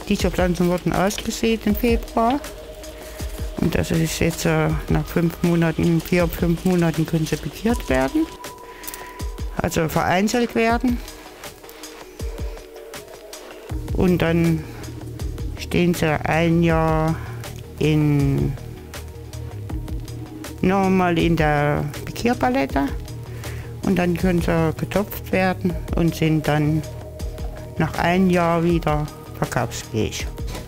Diese Pflanzen wurden ausgesät im Februar. Und das ist jetzt nach 5 Monaten, 4, 5 Monaten können sie pikiert werden. Also vereinzelt werden. Und dann stehen sie ein Jahr normal in der Pikierpalette. Und dann können sie getopft werden und sind dann nach einem Jahr wieder verkaufsfähig.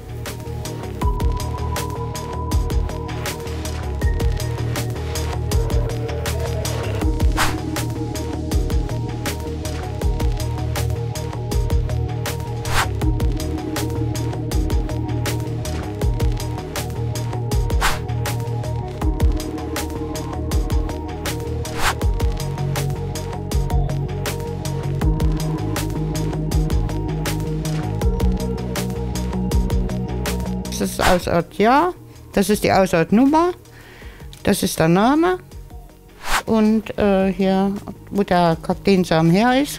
Das ist Aussaatjahr, das ist die Aussaatnummer, das ist der Name und hier, wo der Kakteensamen her ist,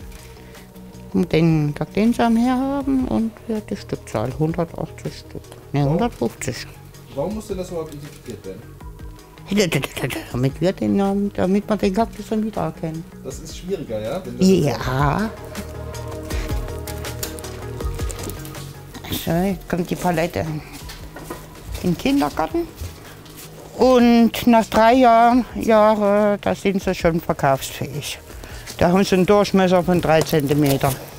den Kakteensamen herhaben und hier die Stückzahl, 180 Stück, ne 150. Warum muss denn das überhaupt identifiziert werden? Damit man den Kaktus dann wieder erkennt. Das ist schwieriger, ja? Ja. So, jetzt kommt die Palette in den Kindergarten. Und nach 3 Jahren, da sind sie schon verkaufsfähig. Da haben sie einen Durchmesser von 3 Zentimeter.